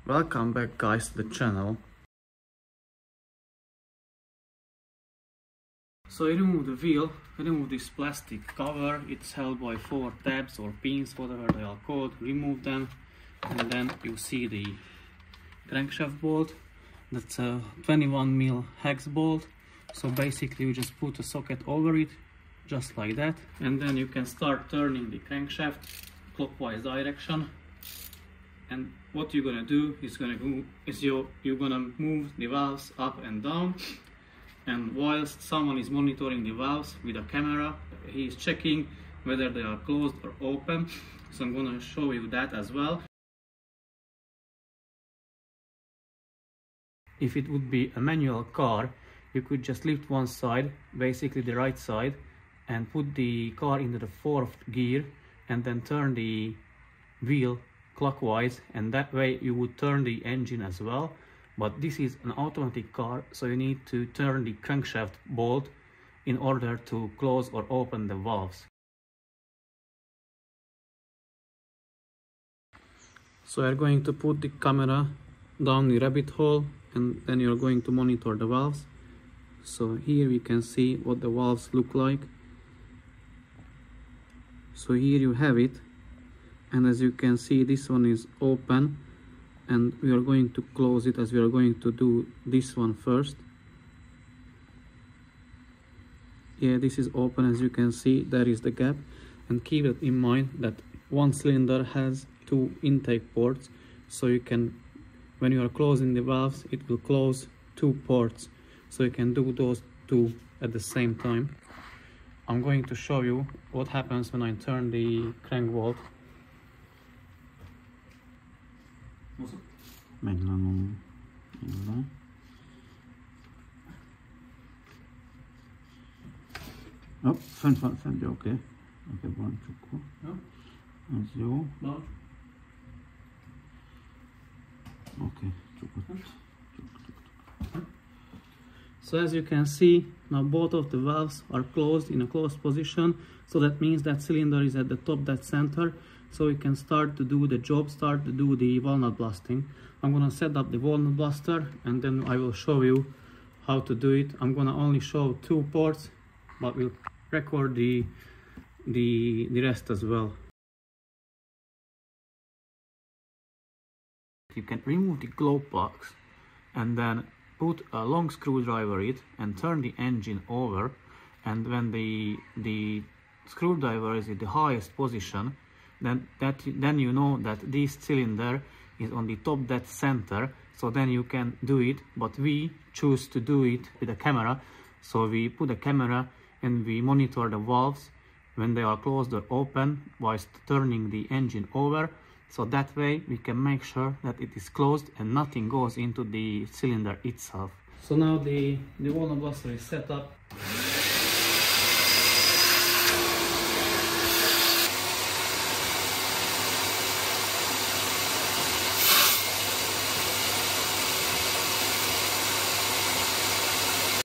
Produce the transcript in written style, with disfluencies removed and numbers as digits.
Welcome back guys to the channel. So I remove the wheel, remove this plastic cover, it's held by 4 tabs or pins, whatever they are called, remove them, and then you see the crankshaft bolt. That's a 21mm hex bolt. So basically you just put a socket over it, just like that, and then you can start turning the crankshaft clockwise direction. And what you're gonna do is you're gonna move the valves up and down, and whilst someone is monitoring the valves with a camera, he is checking whether they are closed or open. So I'm gonna show you that as well. If it would be a manual car, you could just lift one side, basically the right side, and put the car into the 4th gear and then turn the wheel clockwise, and that way you would turn the engine as well. But this is an automatic car, so you need to turn the crankshaft bolt in order to close or open the valves. So you're going to put the camera down the rabbit hole, and then you're going to monitor the valves. So here we can see what the valves look like. So here you have it, and as you can see, this one is open, and we are going to close it as we are going to do this one first. Yeah, this is open, as you can see, there is the gap. And keep it in mind that one cylinder has 2 intake ports, so you can, when you are closing the valves, it will close 2 ports, so you can do those 2 at the same time. I'm going to show you what happens when I turn the crank bolt. Oh, fan, ja, oké. Oké, buon ciucco. Zo. Oké, ciucco. So as you can see, now both of the valves are closed in a closed position. So that means that cylinder is at the top, that center. So we can start to do the job, start to do the walnut blasting. I'm gonna set up the walnut blaster, and then I will show you how to do it. I'm gonna only show 2 ports, but we'll record the rest as well. You can remove the glow plugs and then put a long screwdriver in it and turn the engine over, and when the screwdriver is in the highest position, then you know that this cylinder is on the top, that center, so then you can do it. But we choose to do it with a camera, so we put a camera and we monitor the valves when they are closed or open whilst turning the engine over, so that way we can make sure that it is closed and nothing goes into the cylinder itself. So now the walnut blaster is set up.